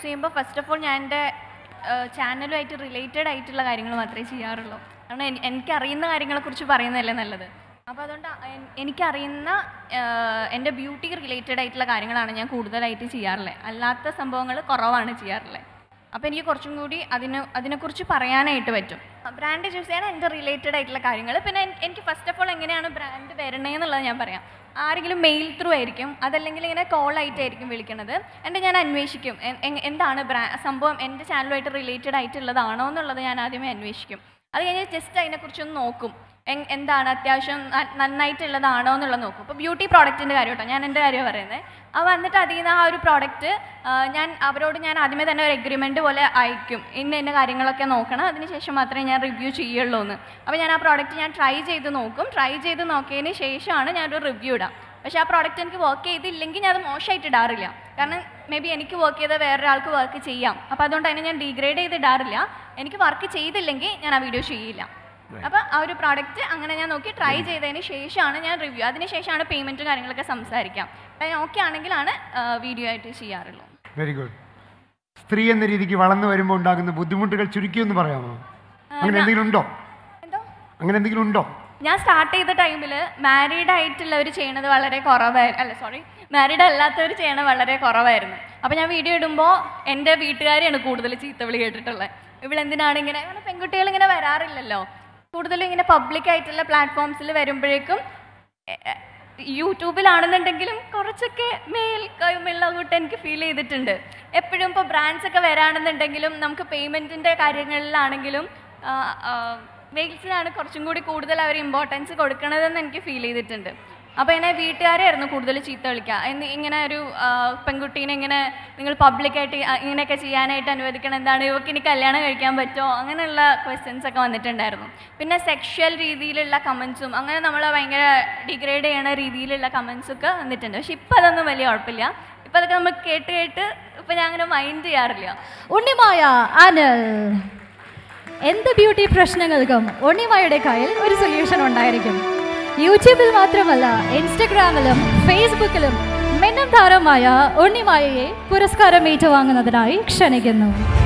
ചെയ്യുമ്പോൾ first of all ഞാൻ എൻ്റെ ചാനലുമായിട്ട് റിലേറ്റഡ് ആയിട്ടുള്ള കാര്യങ്ങൾ മാത്രമേ ചെയ്യാറുള്ളൂ. കാരണം എനിക്കറിയുന്ന കാര്യങ്ങളെക്കുറിച്ച് പറയുന്നതല്ലേ നല്ലത്. അപ്പോൾ അതുകൊണ്ട് എനിക്കറിയുന്ന എൻ്റെ ബ്യൂട്ടി റിലേറ്റഡ് ആയിട്ടുള്ള കാര്യങ്ങളാണ് ഞാൻ കൂടുതലായിട്ട് ചെയ്യാറുള്ളത്. അല്ലാത്ത സംഭവങ്ങൾ കുറവാണ് ചെയ്യാറുള്ളത്. അപ്പോൾ എനിക്ക് കുറച്ചും കൂടി അതിനെക്കുറിച്ച് പറയാനായിട്ട് പറ്റും. ബ്രാൻഡ് ചൂസ് ചെയ്യാൻ എൻ്റെ റിലേറ്റഡ് ആയിട്ടുള്ള കാര്യങ്ങൾ. പിന്നെ എനിക്ക് ഫസ്റ്റ് ഓഫ് ഓൾ എങ്ങനെയാണ് ബ്രാൻഡ് വരണേന്നുള്ളത് ഞാൻ പറയാം. ആരെങ്കിലും മെയിൽ ത്രൂ ആയിരിക്കും, അതല്ലെങ്കിൽ ഇങ്ങനെ കോൾ ആയിട്ടായിരിക്കും വിളിക്കുന്നത്. ഞാൻ അന്വേഷിക്കും എന്താണ് സംഭവം എൻ്റെ ചാനലുമായിട്ട് റിലേറ്റഡ് ആയിട്ടുള്ളതാണോ എന്നുള്ളത് ഞാൻ ആദ്യമേ അന്വേഷിക്കും. അത് കഴിഞ്ഞ് ജസ്റ്റ് അതിനെക്കുറിച്ചൊന്ന് നോക്കും, എന്താണ് അത്യാവശ്യം നന്നായിട്ടുള്ളതാണോ എന്നുള്ളത് നോക്കും. ഇപ്പോൾ ബ്യൂട്ടി പ്രോഡക്റ്റിൻ്റെ കാര്യം കേട്ടോ, ഞാൻ എൻ്റെ കാര്യമാണ് പറയുന്നത്. അപ്പോൾ എന്നിട്ട് അതിൽ നിന്ന് ആ ഒരു പ്രോഡക്റ്റ് അവരോട് ഞാൻ ആദ്യമേ തന്നെ ഒരു എഗ്രിമെൻറ്റ് പോലെ അയക്കും, ഇന്ന കാര്യങ്ങളൊക്കെ നോക്കണം, അതിനുശേഷം മാത്രമേ ഞാൻ റിവ്യൂ ചെയ്യുള്ളൂ എന്ന്. അപ്പോൾ ഞാൻ ആ പ്രോഡക്റ്റ് ഞാൻ ട്രൈ ചെയ്ത് നോക്കും. ട്രൈ ചെയ്ത് നോക്കിയതിന് ശേഷമാണ് ഞാനൊരു റിവ്യൂ ഇടാം. പക്ഷേ ആ പ്രോഡക്റ്റ് എനിക്ക് വർക്ക് ചെയ്തില്ലെങ്കിൽ ഞാൻ അത് മോശമായിട്ട് ഇടാറില്ല. കാരണം മേ ബി എനിക്ക് വർക്ക് ചെയ്ത വേറൊരാൾക്ക് വർക്ക് ചെയ്യാം. അപ്പോൾ അതുകൊണ്ട് തന്നെ ഞാൻ ഡീഗ്രേഡ് ചെയ്ത് ഇടാറില്ല. എനിക്ക് വർക്ക് ചെയ്തില്ലെങ്കിൽ ഞാൻ ആ വീഡിയോ ചെയ്യില്ല. അപ്പോൾ ആ ഒരു പ്രോഡക്റ്റ് അങ്ങനെ ഞാൻ നോക്കി ട്രൈ ചെയ്തതിന് ശേഷമാണ് ഞാൻ റിവ്യൂ, അതിന് ശേഷമാണ് പേയ്മെൻറ്റും കാര്യങ്ങളൊക്കെ സംസാരിക്കാം. അപ്പം ഓക്കെ ആണെങ്കിലാണ് വീഡിയോ ആയിട്ട് ചെയ്യാറുള്ളൂ. Very good. സ്ത്രീ എന്ന രീതിക്ക് വളർന്നു വരുമ്പോൾ ഉണ്ടാകുന്ന ബുദ്ധിമുട്ടുകൾ ചുരുക്കിയൊന്ന് പറയാമോ? അങ്ങനെ എന്തെങ്കിലും ഉണ്ടോ? അങ്ങനെ എന്തെങ്കിലും ഉണ്ടോ? ഞാൻ സ്റ്റാർട്ട് ചെയ്ത ടൈമിൽ മാരീഡ് ആയിട്ടുള്ളവർ ചെയ്യണത് വളരെ കുറവായിരുന്നു. മാരീഡ് അല്ലാത്തവർ ചെയ്യണത് വളരെ കുറവായിരുന്നു. അപ്പോൾ ഞാൻ വീഡിയോ ഇടുമ്പോൾ എൻ്റെ വീട്ടുകാരെയാണ് കൂടുതൽ ചീത്തവിളി കേട്ടിട്ടുള്ളത്. ഇവളെന്തിനാണ് ഇങ്ങനെ, പെൺകുട്ടികൾ ഇങ്ങനെ വരാറില്ലല്ലോ. കൂടുതലും ഇങ്ങനെ പബ്ലിക് ആയിട്ടുള്ള പ്ലാറ്റ്ഫോംസിൽ വരുമ്പോഴേക്കും യൂട്യൂബിലാണെന്നുണ്ടെങ്കിലും കുറച്ചൊക്കെ മേൽക്കൈമുള്ള കൂട്ട് എനിക്ക് ഫീൽ ചെയ്തിട്ടുണ്ട്. എപ്പോഴും ഇപ്പോൾ ബ്രാൻഡ്സ് ഒക്കെ വരാണെന്നുണ്ടെങ്കിലും നമുക്ക് പേയ്മെൻറ്റിൻ്റെ കാര്യങ്ങളിലാണെങ്കിലും മെയിൽസിനാണ് കുറച്ചും കൂടി കൂടുതൽ അവർ ഇമ്പോർട്ടൻസ് കൊടുക്കണതെന്ന് എനിക്ക് ഫീൽ ചെയ്തിട്ടുണ്ട്. അപ്പോൾ എന്നെ വീട്ടുകാരായിരുന്നു കൂടുതൽ ചീത്ത വിളിക്കുക. ഇങ്ങനെ ഒരു പെൺകുട്ടീനെ ഇങ്ങനെ നിങ്ങൾ പബ്ലിക്കായിട്ട് ഇങ്ങനെയൊക്കെ ചെയ്യാനായിട്ട് അനുവദിക്കണം, എന്താണ് ഇവർക്ക് ഇനി കല്യാണം കഴിക്കാൻ പറ്റുമോ, അങ്ങനെയുള്ള ക്വസ്റ്റ്യൻസ് ഒക്കെ വന്നിട്ടുണ്ടായിരുന്നു. പിന്നെ സെക്ഷൽ രീതിയിലുള്ള കമൻസും അങ്ങനെ നമ്മളെ ഭയങ്കര ഡിഗ്രേഡ് ചെയ്യണ രീതിയിലുള്ള കമൻസൊക്കെ വന്നിട്ടുണ്ട്. പക്ഷെ ഇപ്പം അതൊന്നും വലിയ കുഴപ്പമില്ല. ഇപ്പം അതൊക്കെ നമ്മൾ കേട്ട് ഇപ്പം ഞാൻ അങ്ങനെ മൈൻഡ് ചെയ്യാറില്ല. ഉണ്ണിമായ അനിൽ, എന്ത് ബ്യൂട്ടി പ്രശ്നങ്ങൾക്കും ഉണ്ണിമായുടെ കയ്യിൽ ഒരു സൊല്യൂഷൻ ഉണ്ടായിരിക്കും. യൂട്യൂബിൽ മാത്രമല്ല ഇൻസ്റ്റഗ്രാമിലും ഫേസ്ബുക്കിലും മിന്നും താരമായ ഉണ്ണിമായയെ പുരസ്കാരം ഏറ്റുവാങ്ങുന്നതിനായി ക്ഷണിക്കുന്നു.